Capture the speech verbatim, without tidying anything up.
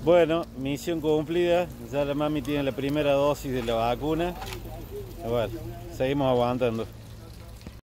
Bueno, misión cumplida. Ya la mami tiene la primera dosis de la vacuna. Bueno, seguimos aguantando.